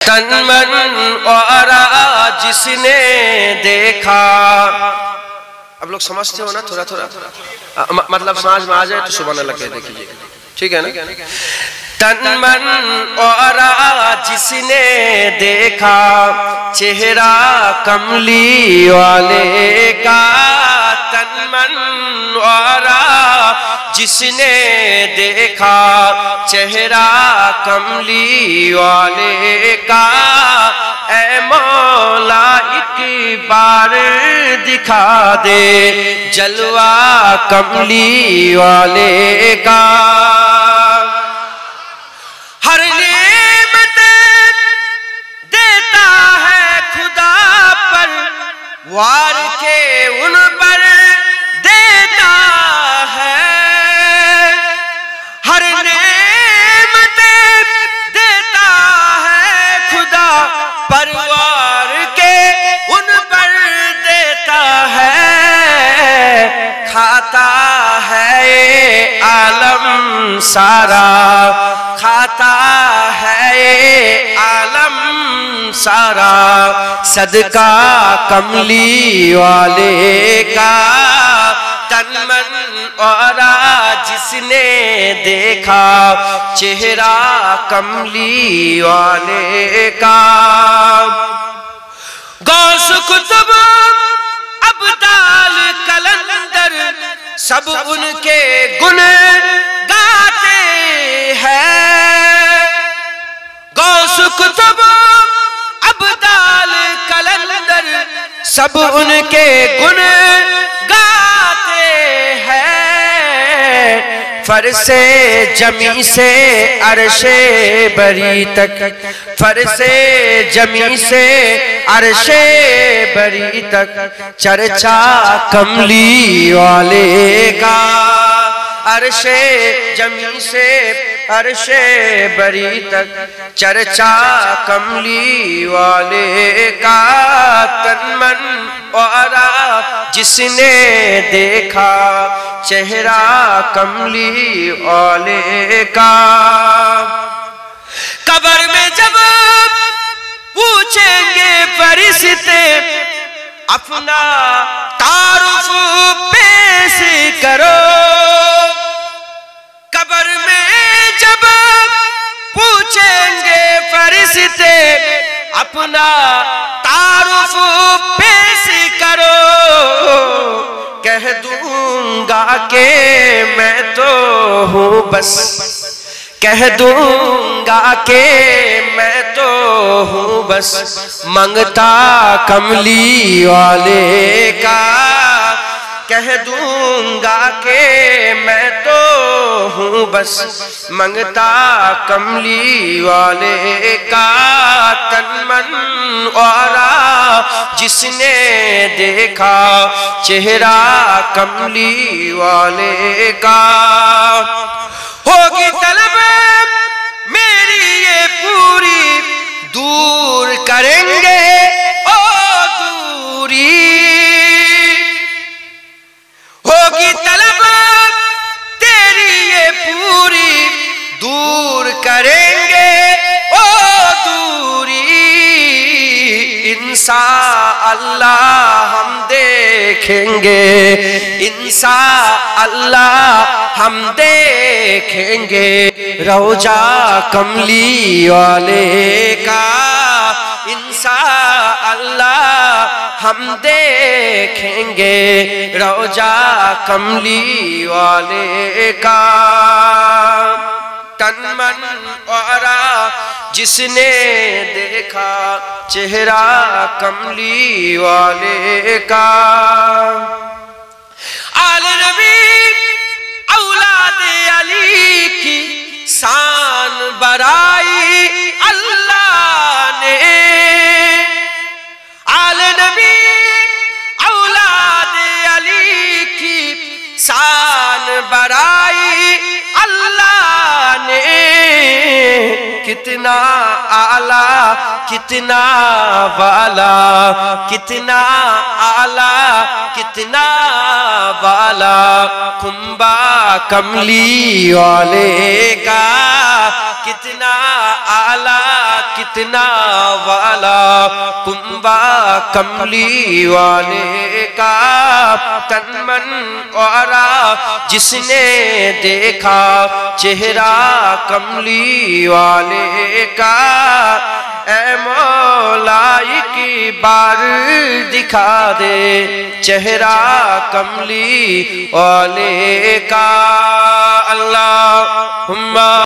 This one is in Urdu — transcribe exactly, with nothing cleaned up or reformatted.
تن من آرا جس نے دیکھا. اب لوگ سمجھتے ہو نا تھوڑا تھوڑا مطلب سمجھ میں آ جائے تو سبحان اللہ کہہ دیکھیے. ٹھیک ہے نا. تن من آرا جس نے دیکھا چہرہ کملی والے کا. تن من آرا جس نے دیکھا چہرہ کملی والے کا. اے مولا ایک بار دکھا دے جلوہ کملی والے کا. ہر نعمت دیتا ہے خدا پر وار کے ان پر دیتا ہے. ہر نعمت دیتا ہے خدا پر وار کے ان پر دیتا ہے. کھاتا ہے عالم سارا کھاتا ہے عالم سارا صدقہ کملی والے کا. تن من آرا جس نے دیکھا چہرہ کملی والے کا. غوث کتب ابدال کلندر سب ان کے گن گاتے ہیں. غوث کتب ابدال کلندر سب ان کے گن گاتے ہیں. فرش جمی سے عرش بری تک فرش جمی سے عرش بری تک چرچا کملی والے کا. عرش جمی سے عرش بری تک چرچا کملی والے کا. تن من آرا جس نے دیکھا چہرہ کملی والے کا. قبر میں جب پوچھیں گے فرشتے اپنا تعارف پیش کرو. قبر میں جب پوچھیں گے فرشتے اپنا تعارف پیش کرو. کہہ دوں گا کہ میں تو ہوں بس کہہ دوں گا کہ میں تو ہوں بس منگتا کملی والے کا. کہہ دوں گا کہ میں تو ہوں بس منگتا کملی والے کا. تن من آرا جس نے دیکھا چہرہ کملی والے کا. ہوگی طلب میری یہ پوری دور کریں گے او دوری. ہوگی طلب تیری یہ پوری دور کریں گے او دوری. انشاءاللہ ہم دیکھیں گے انشاءاللہ ہم دیکھیں گے روضہ کملی والے کا. انشاءاللہ ہم دیکھیں گے روضہ کملی والے کا. تن من آرا جس نے دیکھا چہرہ کملی والے کا. آل نبی اولاد علی کی شان بڑھائی اللہ نے. آل نبی اولاد علی کی شان بڑھائی اللہ نے. کتنا اعلیٰ کتنا والا کتنا اعلیٰ کتنا والا کھمبا کملی والے کا. کتنا اعلیٰ کتنا والا کنبا کملی والے کا تن من اورا جس نے دیکھا چہرہ کملی والے کا اے مولا ایک بار دکھا دے چہرہ کملی والے کا اللہم